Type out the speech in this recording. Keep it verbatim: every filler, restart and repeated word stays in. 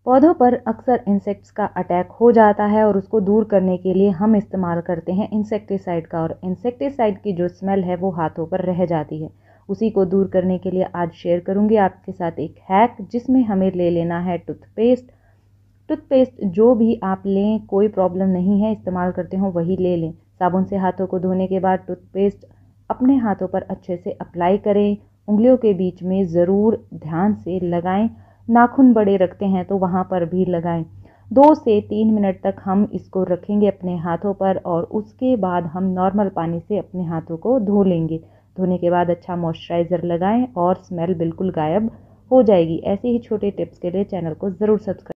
पौधों पर अक्सर इंसेक्ट्स का अटैक हो जाता है और उसको दूर करने के लिए हम इस्तेमाल करते हैं इंसेक्टिसाइड का, और इंसेक्टिसाइड की जो स्मेल है वो हाथों पर रह जाती है। उसी को दूर करने के लिए आज शेयर करूंगी आपके साथ एक हैक, जिसमें हमें ले लेना है टूथपेस्ट। टूथपेस्ट जो भी आप लें, कोई प्रॉब्लम नहीं है, इस्तेमाल करते हो वही ले लें। साबुन से हाथों को धोने के बाद टूथपेस्ट अपने हाथों पर अच्छे से अप्लाई करें। उंगलियों के बीच में ज़रूर ध्यान से लगाएं। नाखून बड़े रखते हैं तो वहाँ पर भी लगाएं। दो से तीन मिनट तक हम इसको रखेंगे अपने हाथों पर, और उसके बाद हम नॉर्मल पानी से अपने हाथों को धो लेंगे। धोने के बाद अच्छा मॉइस्चराइज़र लगाएं और स्मेल बिल्कुल गायब हो जाएगी। ऐसे ही छोटे टिप्स के लिए चैनल को ज़रूर सब्सक्राइब